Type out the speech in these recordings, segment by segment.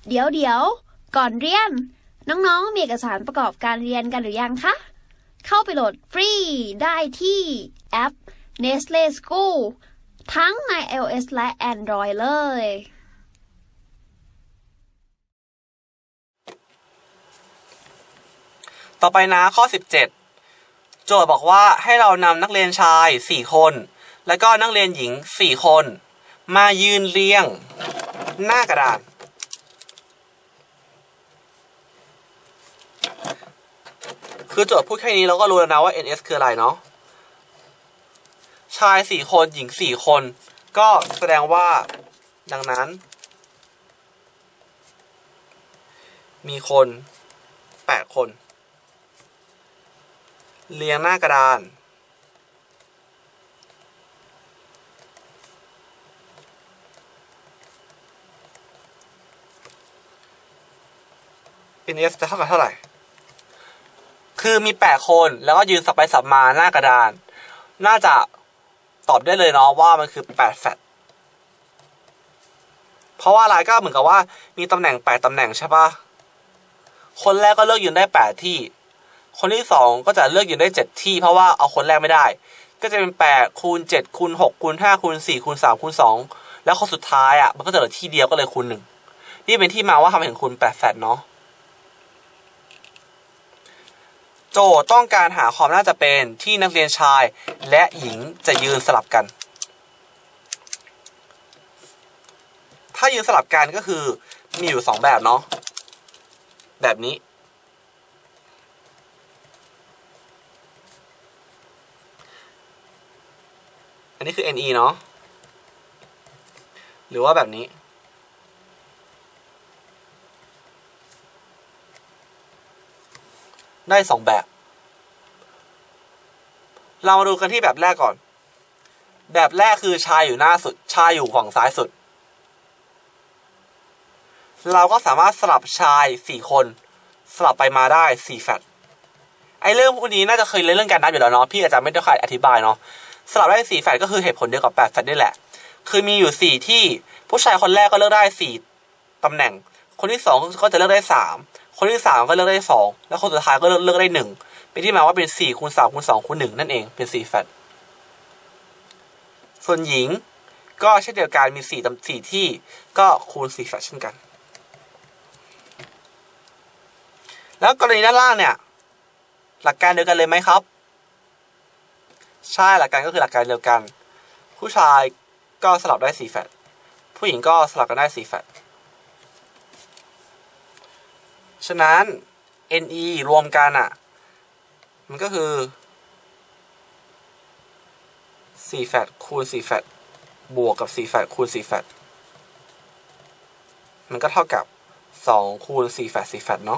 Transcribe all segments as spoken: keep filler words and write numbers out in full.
เดี๋ยวเดี๋ยวก่อนเรียนน้องๆมีเอกสารประกอบการเรียนกันหรือยังคะเข้าไปโหลดฟรีได้ที่แอป Nestle School ทั้งใน iOS และ Android เลยต่อไปนะข้อสิบเจ็ดโจทย์บอกว่าให้เรานำนักเรียนชายสี่คนและก็นักเรียนหญิงสี่คนมายืนเรียงหน้ากระดานคือโจทย์พูดแค่นี้เราก็รู้แล้วนะว่า เอ็น เอส คืออะไรเนาะชายสี่คนหญิงสี่คนก็แสดงว่าดังนั้นมีคนแปดคนเรียงหน้ากระดานเอ็น เอส จะเท่ากับเท่าไหร่คือมีแปดคนแล้วก็ยืนสับไปสับมาหน้ากระดานน่าจะตอบได้เลยเนาะว่ามันคือแปดแฟตเพราะว่าอะไรก็เหมือนกับว่ามีตำแหน่งแปดตำแหน่งใช่ปะคนแรกก็เลือกยืนได้แปดที่คนที่สองก็จะเลือกยืนได้เจ็ดที่เพราะว่าเอาคนแรกไม่ได้ก็จะเป็นแปดคูณเจ็ดคูณหกคูณห้าคูณสี่คูณสามคูณสองแล้วคนสุดท้ายอ่ะมันก็จะเหลือที่เดียวก็เลยคูณหนึ่งนี่เป็นที่มาว่าทำไมถึงคูณแปดแฟตเนาะโจทย์ต้องการหาความน่าจะเป็นที่นักเรียนชายและหญิงจะยืนสลับกันถ้ายืนสลับกันก็คือมีอยู่สองแบบเนาะแบบนี้อันนี้คือ เอ็น อี เนาะหรือว่าแบบนี้ได้สองแบบเรามาดูกันที่แบบแรกก่อนแบบแรกคือชายอยู่หน้าสุดชายอยู่ฝั่งซ้ายสุดเราก็สามารถสลับชายสี่คนสลับไปมาได้สี่แฟตไอ้เรื่องพวกนี้น่าจะเคยเรียนเรื่องการนับอยู่แล้วเนาะพี่อาจจะไม่ได้ค่อยอธิบายเนาะสลับได้สี่แฟตก็คือเหตุผลเดียวกับแปดแฟตนี่แหละคือมีอยู่สี่ที่ผู้ชายคนแรกก็เลือกได้สี่ตำแหน่งคนที่สองก็จะเลือกได้สามคนที่สามก็เลือกได้สองแล้วคนสุดท้ายก็เลือกเลือกได้หนึ่งเป็นที่มาว่าเป็นสี่คูณสามคูณสองคูณหนึ่งนั่นเองเป็นสี่แฟตส่วนหญิงก็เช่นเดียวกันมีสี่สี่ที่ก็คูณสี่แฟตเช่นกันแล้วกรณีด้านล่างเนี่ยหลักการเดียวกันเลยไหมครับใช่หลักการก็คือหลักการเดียวกันผู้ชายก็สลับได้สี่แฟตผู้หญิงก็สลับกันได้สี่แฟตฉะนั้น เอ็น อี รวมกันอ่ะมันก็คือสี่แฟตคูณสี่แฟตบวกกับสี่แฟตคูณสี่แฟตมันก็เท่ากับสองคูณสี่แฟตสี่แฟตเนาะ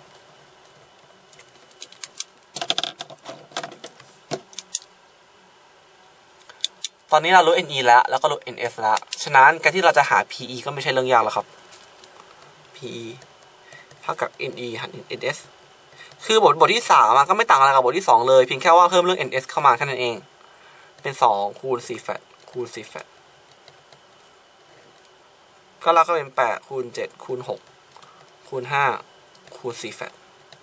ตอนนี้เรารู้ เอ็น อี แล้วแล้วก็รู้ เอ็น เอส แล้วฉะนั้นการที่เราจะหา พี อี ก็ไม่ใช่เรื่องยากแล้วครับ พี อี เท่ากับ เอ็น อี หาร เอ็น เอส คือบทบทที่สามก็ไม่ต่างอะไรกับบทที่สองเลยเพียงแค่ว่าเพิ่มเรื่อง เอ็น เอส เข้ามาแค่นั้นเองเป็นสองคูณสี่แฟตคูณสี่แฟตก็แล้วก็เป็นแปดคูณเจ็ดคูณหกคูณห้าคูณสี่แฟต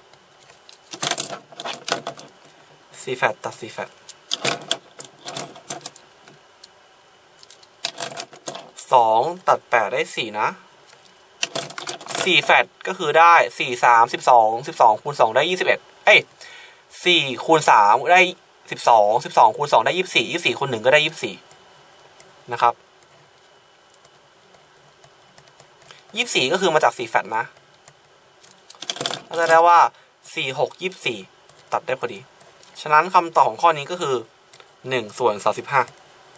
สี่แฟตตัดสี่แฟตสองตัดแปดได้สี่นะสี่แฟตก็คือได้สี่ สาม สิบสอง สิบสองคูณสองได้ยี่สิบเอ็ดเอ้ยสี่คูณสามได้สิบสอง สิบสองคูณสองได้ยี่สิบสี่ ยี่สิบสี่คูณหนึ่งก็ได้ยี่สิบสี่นะครับยี่สิบสี่ก็คือมาจากสี่แฟตนะก็จะได้ว่าสี่ หก ยี่สิบสี่ตัดได้พอดีฉะนั้นคำตอบของข้อนี้ก็คือหนึ่งส่วนสามสิบห้า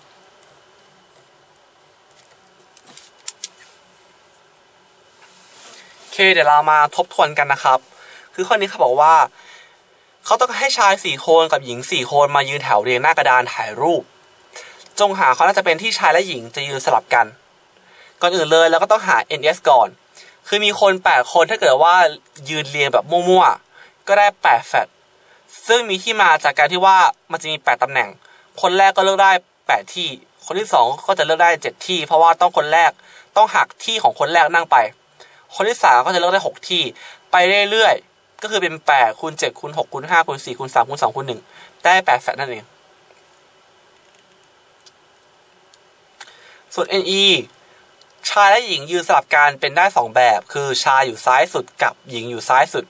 โอเคเดี๋ยวเรามาทบทวนกันนะครับคือข้อนี้เขาบอกว่าเขาต้องให้ชายสี่คนกับหญิงสี่คนมายืนแถวเรียงหน้ากระดานถ่ายรูปจงหาเขาน่าจะเป็นที่ชายและหญิงจะยืนสลับกันก่อนอื่นเลยเราก็ต้องหา เอ็น เอส ก่อนคือมีคนแปดคนถ้าเกิดว่ายืนเรียงแบบมั่วๆก็ได้แปดแฟตซึ่งมีที่มาจากการที่ว่ามันจะมีแปดตำแหน่งคนแรกก็เลือกได้แปดที่คนที่สองก็จะเลือกได้เจ็ดที่เพราะว่าต้องคนแรกต้องหักที่ของคนแรกนั่งไปคนที่สามก็จะเลือกได้หกที่ไปเรื่อยๆก็คือเป็นแปดคูณเจ็ดคูณหกคูณห้าคูณสี่คูณสามคูณสองคูณหนึ่งได้แปดแฟลตนั่นเองส่วน เอ็น อี ชายและหญิงยืนสลับกันเป็นได้สองแบบคือชายอยู่ซ้ายสุดกับหญิงอยู่ซ้ายสุด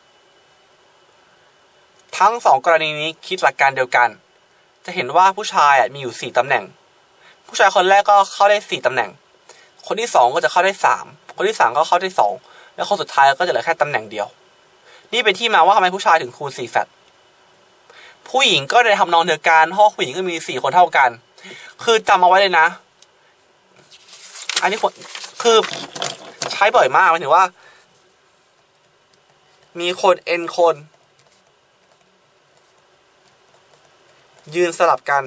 ทั้งสองกรณีนี้คิดหลักการเดียวกันจะเห็นว่าผู้ชายมีอยู่สี่ตำแหน่งผู้ชายคนแรกก็เข้าได้สี่ตำแหน่งคนที่สองก็จะเข้าได้สามคนที่สามก็เข้าได้สองแล้วคนสุดท้ายก็จะเหลือแค่ตำแหน่งเดียวนี่เป็นที่มาว่าทำไมผู้ชายถึงคูณสี่แฟลตผู้หญิงก็ได้ทำนองเดียวกันเพราะผู้หญิงก็มีสี่คนเท่ากันคือจำเอาไว้เลยนะอันนี้คือใช้บ่อยมากหมายถึงว่ามีคน n คนยืนสลับกัน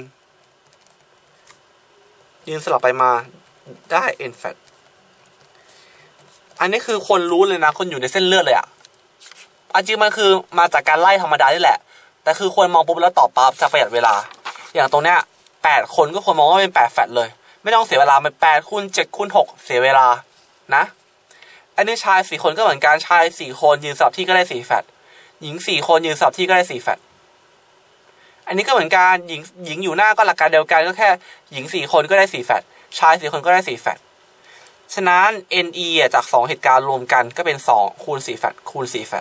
ยืนสลับไปมาได้ n แฟลตอันนี้คือคนรู้เลยนะคนอยู่ในเส้นเลือดเลยอ่ะอันจริงมันคือมาจากการไล่ธรรมดานี่แหละแต่คือควรมองปุ๊บแล้วตอบปั๊บจะประหยัดเวลาอย่างตรงเนี้ยแปดคนก็ควรมองว่าเป็นแปดแฟลตเลยไม่ต้องเสียเวลาเป็นแปดคูณเจ็ดคูณหกเสียเวลานะอันนี้ชายสี่คนก็เหมือนกันชายสี่คนยืนสลับที่ก็ได้สี่แฟลตหญิงสี่คนยืนสลับที่ก็ได้สี่แฟลตอันนี้ก็เหมือนกันหญิงหญิงอยู่หน้าก็หลักการเดียวกันก็แค่หญิงสี่คนก็ได้สี่แฟลตชายสี่คนก็ได้สี่แฟลตฉะนั้น เอ็น อี จากสองเหตุการณ์รวมกันก็เป็นสองคูณสี่แฟลตคูณสี่แฟลต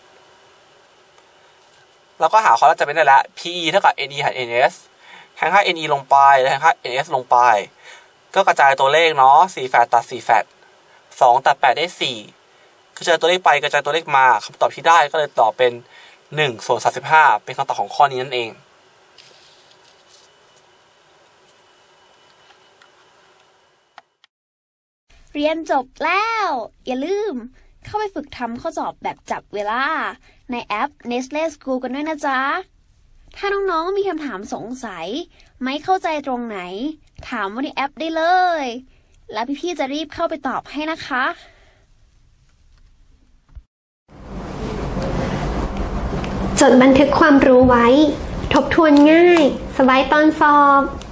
แล้วก็หาความน่าจะเป็นได้แล้ว พี อี เท่ากับ เอ็น อี หาร เอ็น เอส แทนค่า เอ็น อี ลงไปแล้วแทนค่า เอ็น เอส ลงไปก็กระจายตัวเลขเนาะสี่แฟลตตัดสี่แฟลตสองตัดแปดได้สี่กระจายตัวเลขไปกระจายตัวเลขมาคำตอบที่ได้ก็เลยตอบเป็นหนึ่งส่วนสามสิบห้าเป็นคำตอบของข้อนี้นั่นเองเรียนจบแล้วอย่าลืมเข้าไปฝึกทำข้อสอบแบบจับเวลาในแอป Nestle School กันด้วยนะจ๊ะถ้าน้องๆมีคำถามสงสัยไม่เข้าใจตรงไหนถามว่าในแอปได้เลยแล้วพี่ๆจะรีบเข้าไปตอบให้นะคะจดบันทึกความรู้ไว้ทบทวนง่ายสบายตอนสอบ